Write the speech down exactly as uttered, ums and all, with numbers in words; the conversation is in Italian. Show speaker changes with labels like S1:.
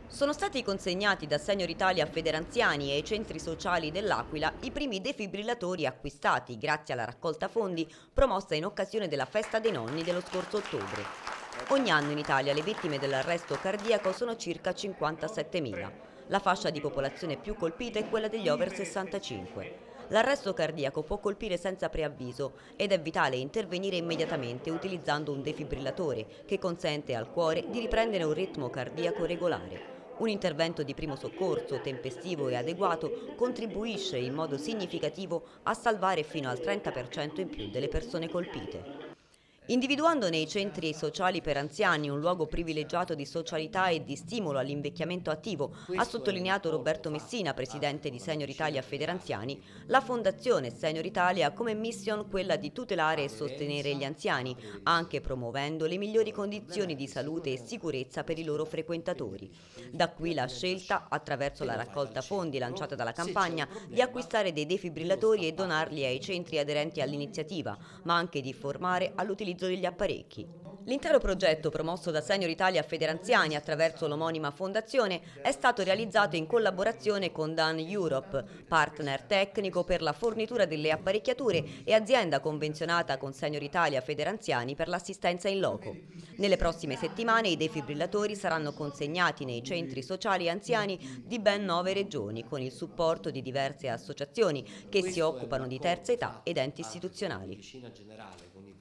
S1: Sono stati consegnati da Senior Italia a Federanziani e ai centri sociali dell'Aquila i primi defibrillatori acquistati grazie alla raccolta fondi promossa in occasione della Festa dei Nonni dello scorso ottobre. Ogni anno in Italia le vittime dell'arresto cardiaco sono circa cinquantasettemila. La fascia di popolazione più colpita è quella degli over sessantacinque. L'arresto cardiaco può colpire senza preavviso ed è vitale intervenire immediatamente utilizzando un defibrillatore che consente al cuore di riprendere un ritmo cardiaco regolare. Un intervento di primo soccorso tempestivo e adeguato contribuisce in modo significativo a salvare fino al trenta per cento in più delle persone colpite. Individuando nei centri sociali per anziani un luogo privilegiato di socialità e di stimolo all'invecchiamento attivo, ha sottolineato Roberto Messina, presidente di Senior Italia Federanziani, la Fondazione Senior Italia ha come mission quella di tutelare e sostenere gli anziani, anche promuovendo le migliori condizioni di salute e sicurezza per i loro frequentatori. Da qui la scelta, attraverso la raccolta fondi lanciata dalla campagna, di acquistare dei defibrillatori e donarli ai centri aderenti all'iniziativa, ma anche di formare all'utilizzo degli apparecchi. L'intero progetto, promosso da Senior Italia Federanziani attraverso l'omonima fondazione, è stato realizzato in collaborazione con Dan Europe, partner tecnico per la fornitura delle apparecchiature e azienda convenzionata con Senior Italia Federanziani per l'assistenza in loco. Nelle prossime settimane i defibrillatori saranno consegnati nei centri sociali anziani di ben nove regioni, con il supporto di diverse associazioni che si occupano di terza età ed enti istituzionali.